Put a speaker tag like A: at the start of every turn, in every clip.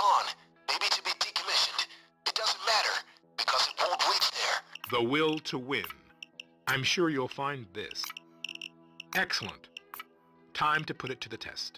A: gone, maybe to be decommissioned. It doesn't matter, because it won't reach there.
B: The will to win. I'm sure you'll find this. Excellent. Time to put it to the test.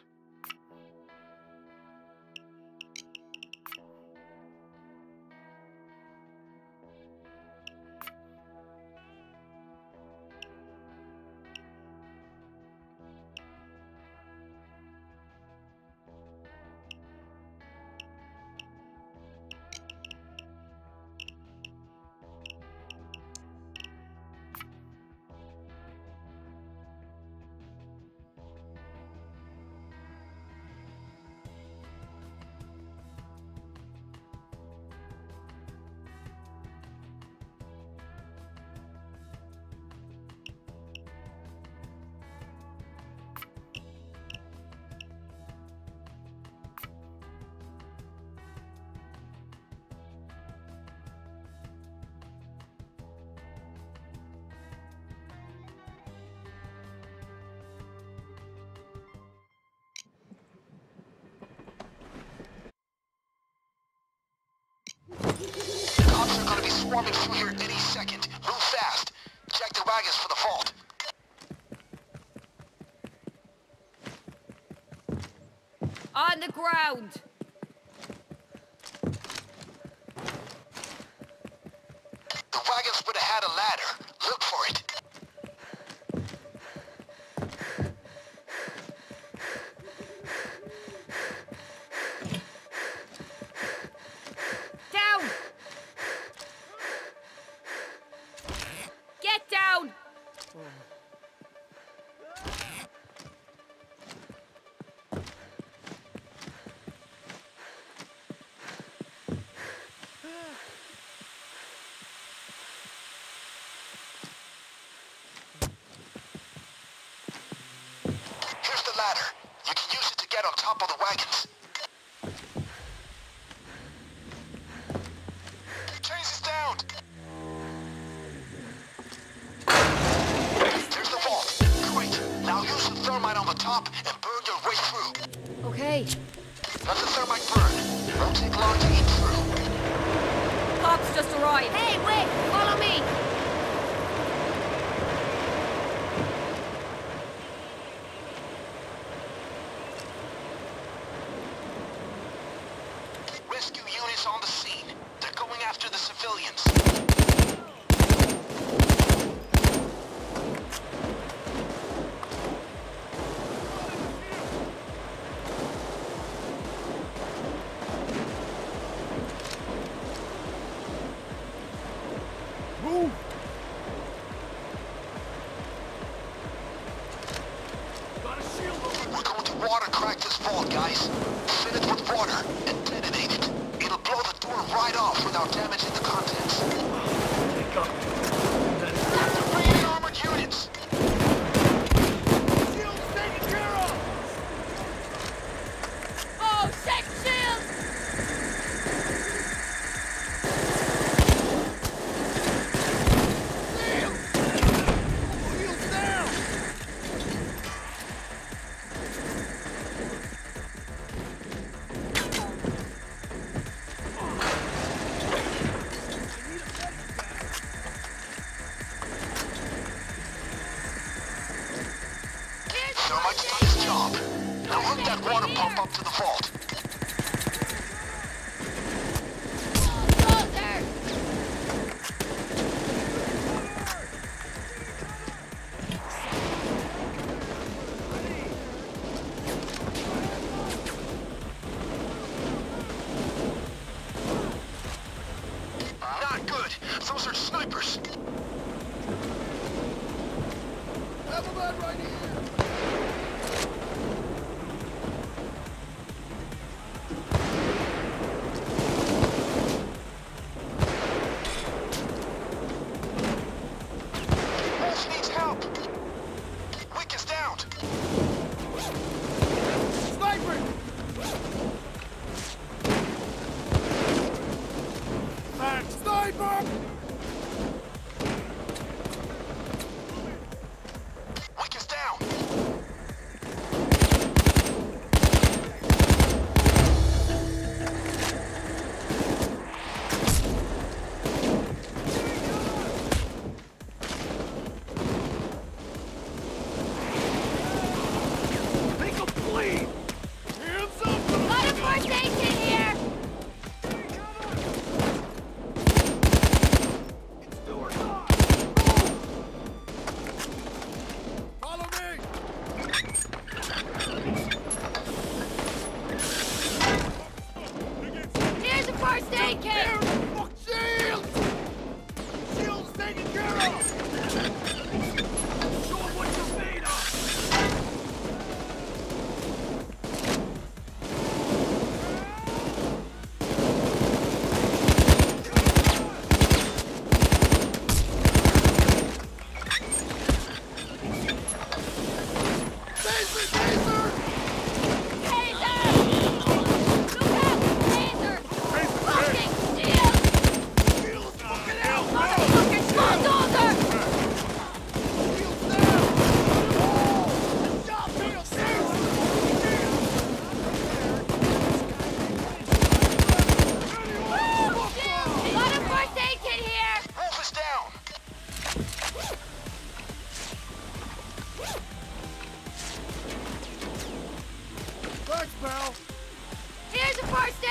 A: Cops are gonna be swarming through here any second. Move fast. Check the wagons for the vault.
C: On the ground!
A: The wagons would have had a ladder. Look for it.
C: Down! Get down!
A: Here's the ladder. You can use it to get on top of the wagons. Chase is down. There's the vault. Great. Now use the thermite on the top and burn your way through.
C: Okay.
A: Let the thermite burn. Won't take long to eat through.
C: Cops just arrived. Hey, wait! Follow me!
A: Rescue units on the scene. They're going after the civilians.
D: Move! Got a shield over.
A: We're going to water crack this vault, guys. Fill it with water and detonate it. It'll blow the door right off without damaging the contents.
D: Pick up.
A: Bring in armored units.
D: Shield's taken care of!
C: Oh, shit, shield!
D: Shield's down!
A: Thermite's done its job. Now hook that water pump up to the vault. Not good. Those are snipers.
D: Have a man right here!
A: Wolf needs help. Wick is down.
D: Sniper! Sniper!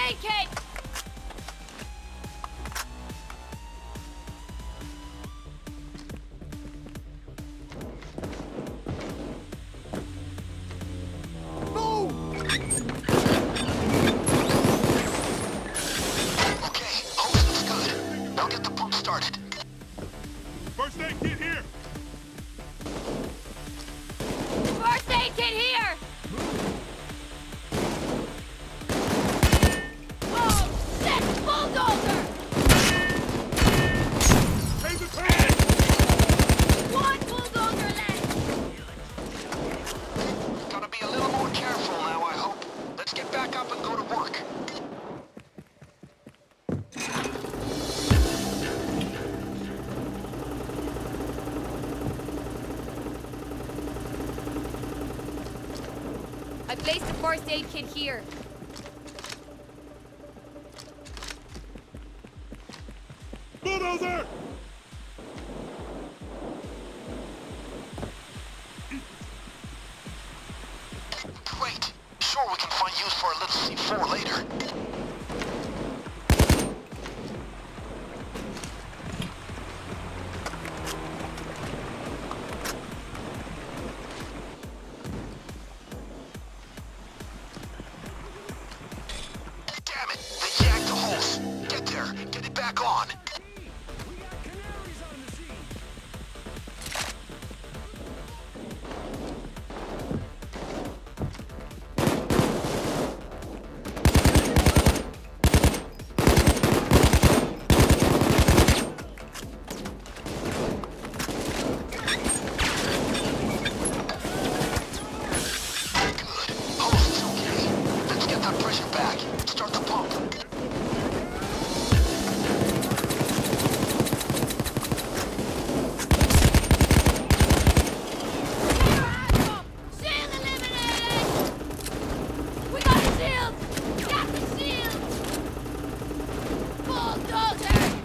C: aid kit!
A: Okay, hose looks good. Now get the pump started.
E: First aid kit here!
C: First aid kit here! Oh, shit! Bulldozer!
E: Taser turn!
C: One bulldozer left!
A: Gotta be a little more careful now, I hope. Let's get back up and go to work.
C: I placed the first aid kit here.
E: Bulldozer!
A: Great. Sure we can find use for a little C4 later. Damn it! They yanked the hose. Get there. Get it back on. Good. Hose is okay. Let's get that pressure back. Start the pump.
C: Shield eliminated! We got a shield! Got the shield! Bulldozer!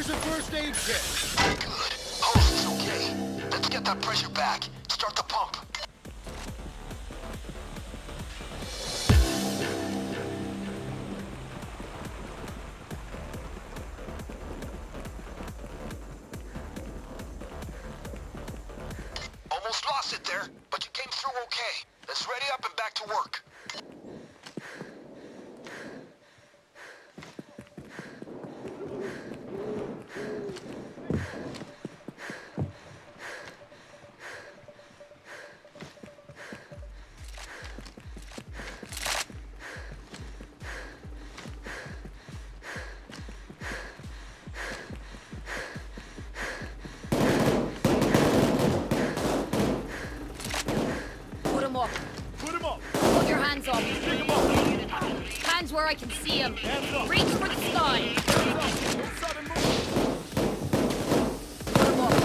D: Here's a first aid kit.
A: Good. Hose is okay. Let's get that pressure back. Start the pump. Almost lost it there, but you came through okay. Let's ready up and back to work.
D: Put him up.
C: Put your hands up.
D: Pick him up.
C: Hands where I can see him.
D: Hands up.
C: Reach for the sky.
D: Hands up. No sudden move.
C: Put him up.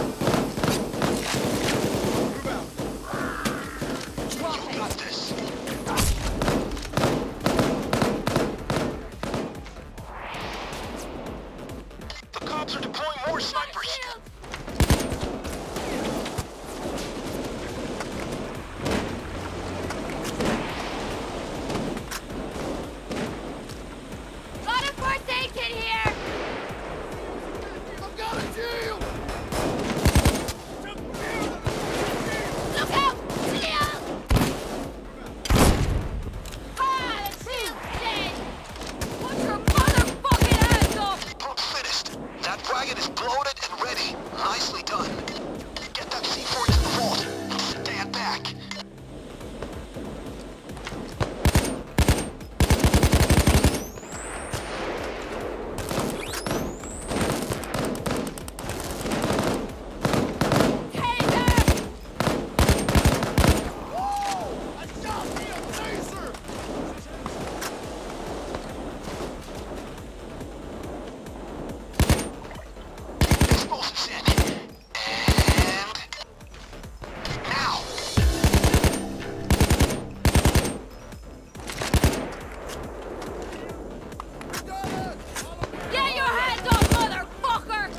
D: Move out.
C: Drop
A: You
C: it.
A: got this. The cops are deploying more snipers.
C: Shield. Got a first aid kit here.
D: I've got a shield.
C: Look out! Shield! Ah, the shield's dead. Put your motherfucking hands up.
A: Pump finished. That wagon is bloated and ready. Nicely done. Get that C4 to the vault and stand back.
C: Taser!
D: I shot me a laser.
A: Explosives in. And... now!
D: Got it. Follow me.
C: Get your hands up, motherfucker!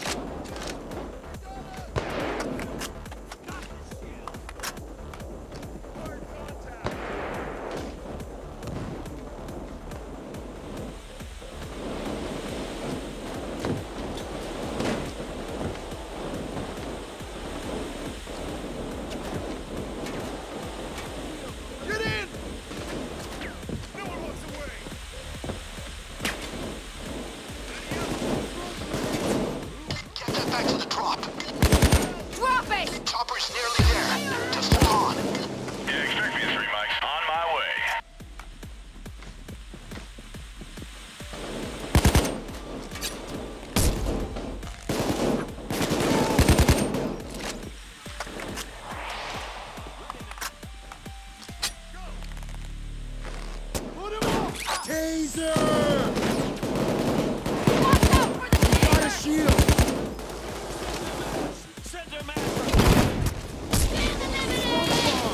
D: Get in. No one walks away.
A: Get that back to the drop.
C: Drop it!
A: Chopper's nearly there. Just hold on.
E: Yeah, expect me to 3 mics. On my way.
D: Put him up. Taser.
C: Watch out for the
D: Got a
C: taser!
D: shield.
C: Shield eliminated!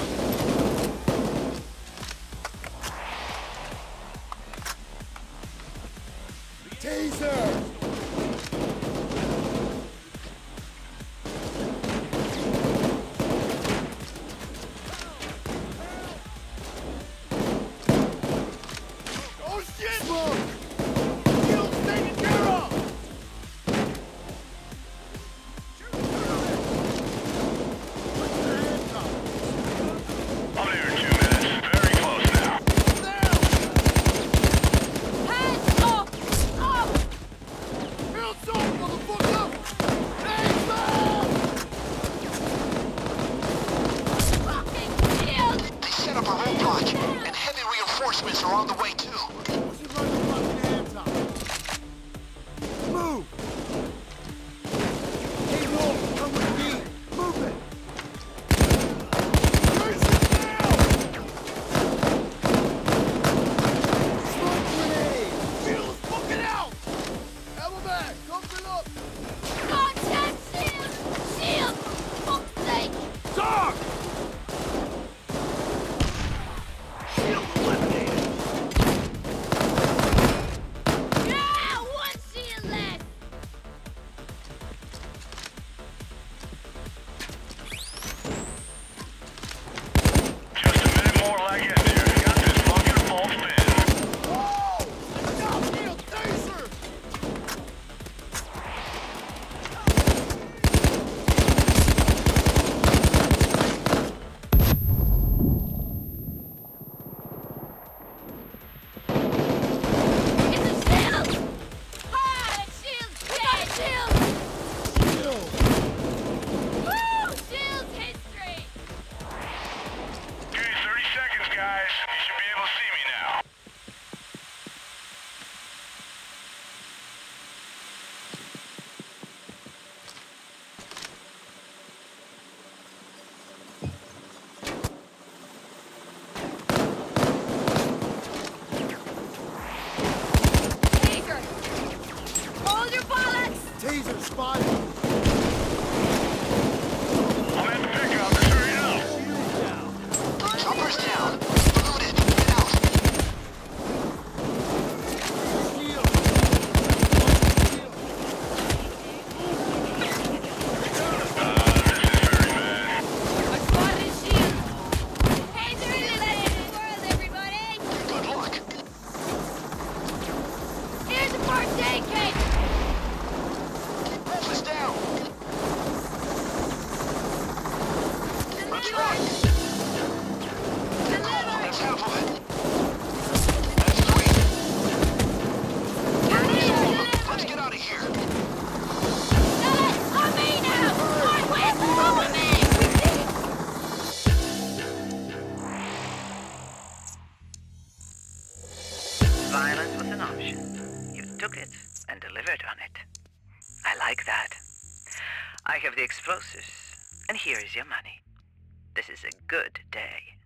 D: Taser. Oh shit! Smoke. Shield's taken care of. Put your hands up.
E: I'm there in 2 minutes. Very close now.
D: Now.
C: Hands up! Up!
D: Laser spotted.
E: I'm at the pickup. Hurry up.
D: Shield down.
A: Chopper's down. Loaded. Get out.
D: Shield.
C: I spotted his shield. Hey, they're in the world, everybody.
A: Good luck.
C: Here's a birthday cake.
A: Wolf is down. Let's run. That's half of it. That's 3. Let's get out of here.
C: On me now. On with me.
F: Violence was an option. You took it and delivered on it. I like that. I have the explosives, and here is your money. This is a good day.